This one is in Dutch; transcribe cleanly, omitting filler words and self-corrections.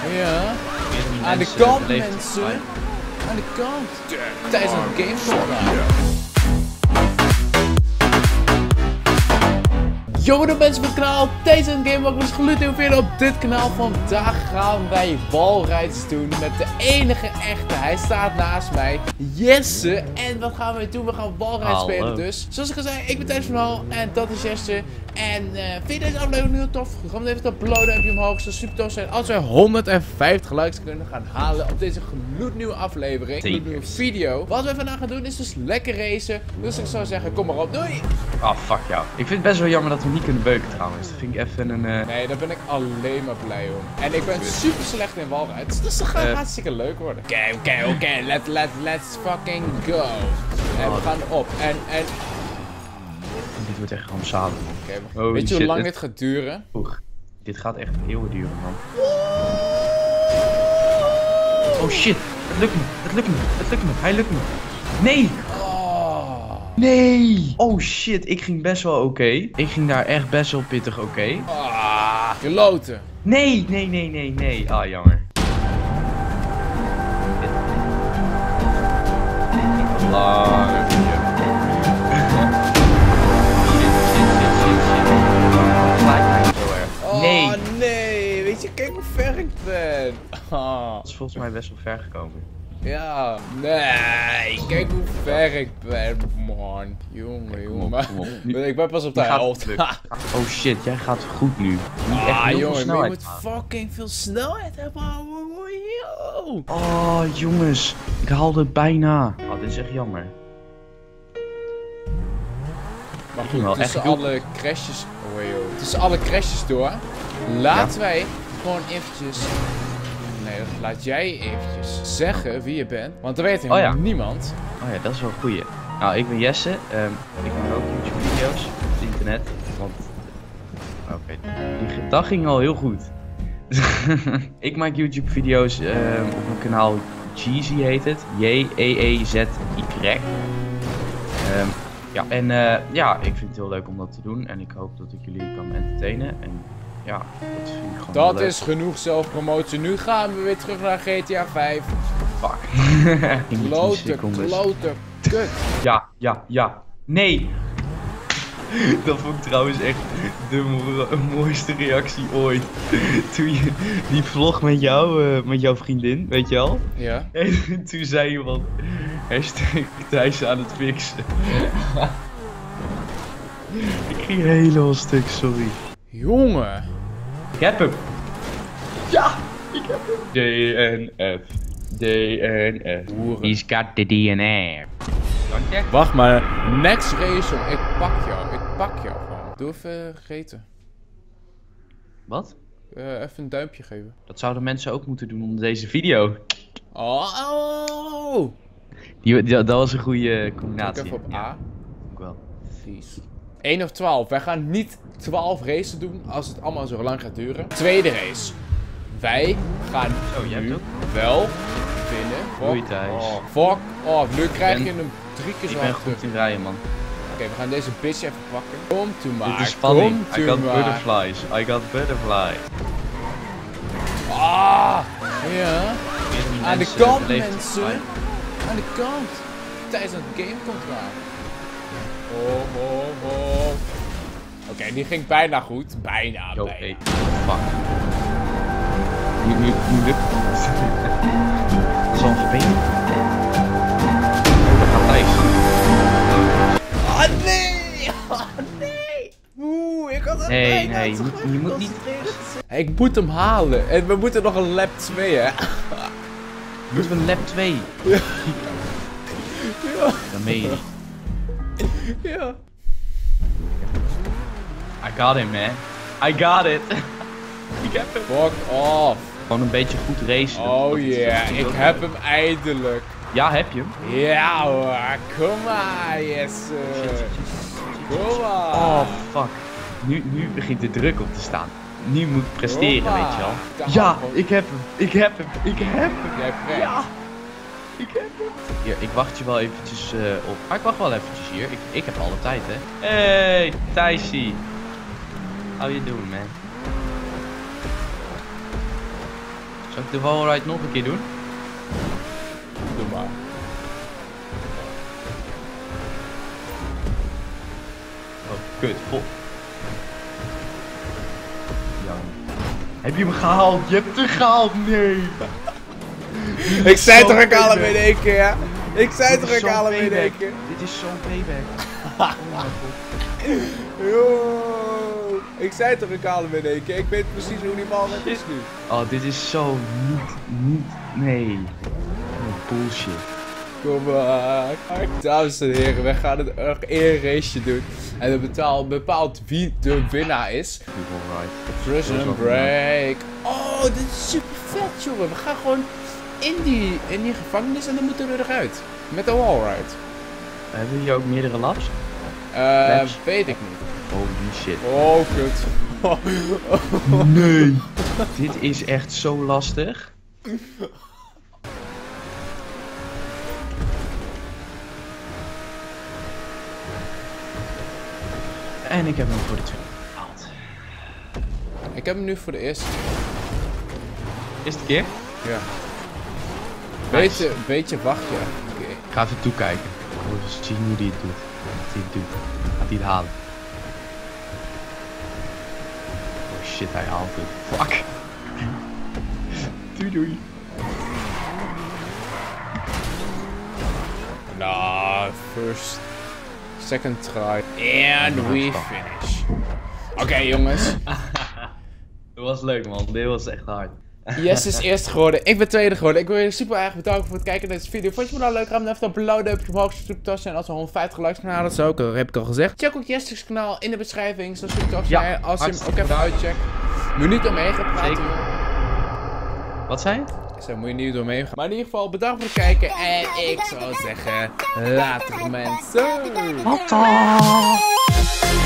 Ja. Aan de kant, mensen. Aan de kant. Tijdens een game. Yo, de mensen van het kanaal, deze een game ook eens geluid weer op dit kanaal. Vandaag gaan wij walrides doen met de enige echte. Hij staat naast mij, Jesse. En wat gaan we doen? We gaan walrides spelen dus. Zoals ik al zei, ik ben Thijs van Hal en dat is Jesse. En vind je deze aflevering nu tof? Ga hem even dat blauw duimpje omhoog. Zou super tof zijn als wij 150 likes kunnen gaan halen op deze gloednieuwe aflevering. Gloednieuwe video. Wat we vandaag gaan doen is dus lekker racen. Dus ik zou zeggen, kom maar op, doei! Oh, fuck jou. Ik vind het best wel jammer dat we niet kunnen beuken trouwens. Dat vind ik even een... Nee, daar ben ik alleen maar blij om. En ik ben super slecht in walrides, dus dat gaat hartstikke leuk worden. Oké. Let's fucking go. En we gaan op. En... Dit wordt echt gewoon samen. Okay. Weet je hoe lang dit gaat duren? Oeh, dit gaat echt eeuwen duren, man. Oh shit, het lukt me. Hij lukt me. Nee! Nee! Oh shit, ik ging best wel oké. Ik ging daar echt best wel pittig oké. Je loten. Nee. Ah, jammer. Lang. Oh nee, weet je, kijk hoe ver ik ben. Dat is volgens mij best wel ver gekomen. Ja, nee, kijk hoe ver ik ben, man. Jongen. Ik ben pas op de helft. Oh shit, jij gaat goed nu. Jongen, je moet fucking veel snelheid hebben. Oh, jongens, ik haalde het bijna. Oh, dit is echt jammer. Maar goed, tussen alle crashes door, laten wij gewoon eventjes... Nee, laat jij eventjes zeggen wie je bent, want dat weet helemaal niemand. Oh ja, dat is wel een goeie. Nou, ik ben Jesse. Ik maak ook YouTube-video's op het internet. Want... Oké, dat ging al heel goed. Ik maak YouTube-video's op mijn kanaal Jeezy heet het. Jeezy. Ja, en ja, ik vind het heel leuk om dat te doen. En ik hoop dat ik jullie kan entertainen. En ja, dat vind ik gewoon dat is genoeg zelfpromotie. Nu gaan we weer terug naar GTA 5. Fuck. Klote, kut. Ja. Nee. Dat vond ik trouwens echt de mooiste reactie ooit. Toen je die vlog met jouw vriendin, weet je al? Ja. En toen zei je wat #Thijs aan het fixen. Ik ging helemaal stuk, sorry. Jongen. Ik heb hem. Ja, ik heb hem. DNF. He's got the DNF. Wacht maar, next race, ik pak jou gewoon. Doe even gegeten. Wat? Even een duimpje geven. Dat zouden mensen ook moeten doen onder deze video. Oh! Dat was een goede combinatie. Klik even op A. Ook wel. Vies. 1 of 12. Wij gaan niet 12 races doen als het allemaal zo lang gaat duren. Tweede race. Wij gaan nu wel winnen. Doei Thijs. Fuck off. Nu krijg je hem 3 keer zo hard. Ik ben goed in rijden, man. Oké, we gaan deze bitch even pakken. Komt u maar. Dit is spanning. I got butterflies. Ja. Aan de kant, mensen. Aan de kant. Tijdens het game komt eraan. Oké, die ging bijna goed. Bijna. Hey, fuck. Nu lukt het. Dat is al vervelend. Dat gaat Thijs. Nee! Oeh, ik had het Nee, je moet niet... Ik moet hem halen. En we moeten nog een lap 2, hè? Moeten we een lap 2? Ja. Dan meen je. Ja. I got him, man. I got it. Ik heb hem. Fuck off. Gewoon een beetje goed racen. Oh yeah, ik heb hem eindelijk. Ja, heb je hem? Ja hoor, kom maar, Jesse. Kom maar. Oh, fuck. Nu begint de druk op te staan. Nu moet ik presteren, weet je wel. Ja, ik heb hem. Jij hebt Ja. Ik heb hem. Hier, ik wacht je wel eventjes op. Maar ik wacht wel eventjes hier. Ik heb alle tijd, hè. Hey, Thijsie. How you doing, man? Zal ik de wallride nog een keer doen? Doe maar. Oh, kut. Ja. Heb je hem gehaald? Je hebt hem gehaald? Nee. Ik zei toch, ik haal hem in één keer, ja? Ik zei toch, ik haal hem in één keer. Dit is zo'n payback. Oh mijn god. Yo, ik zei toch, ik haal hem in één keer. Ik weet precies hoe die bal net is nu. Oh, dit is zo niet, nee. Bullshit. Kom maar. Dames en heren, wij gaan het nog één raceje doen. En dat bepaalt wie de winnaar is. Prison Break. Oh, dit is super vet, jongen. We gaan gewoon in die gevangenis en dan moeten we eruit. Met de wallride. Hebben we hier ook meerdere laps? Weet ik niet. Holy shit. Oh, kut. Nee. Dit is echt zo lastig. En ik heb hem voor de tweede gehaald. Ik heb hem nu voor de eerste keer. Eerste keer? Ja. Nice. Beetje wacht je. Oké. Ik ga even toekijken. Ik wil eens zien hoe hij het doet. Wat hij het doet. Gaat hij het halen? Oh shit, hij haalt het. Fuck. Doei doei. Nou, second try. And we finish. Oké, jongens. Dat was leuk man, dit was echt hard. Yes is eerste geworden, ik ben tweede geworden. Ik wil je super erg bedanken voor het kijken naar deze video. Vond je me nou leuk? Ga hem even een blauw duimpje omhoog, subscribe en als we 150 likes gaan halen, dat heb ik al gezegd. Check ook Jesse's kanaal in de beschrijving, zodat je het zijn als je hem ook even uitcheckt. Moet je niet doorheen gaan praten. Zeker. Wat zei je? Zo moet je niet doorheen gaan. Maar in ieder geval bedankt voor het kijken en ik zou zeggen, later mensen. Later.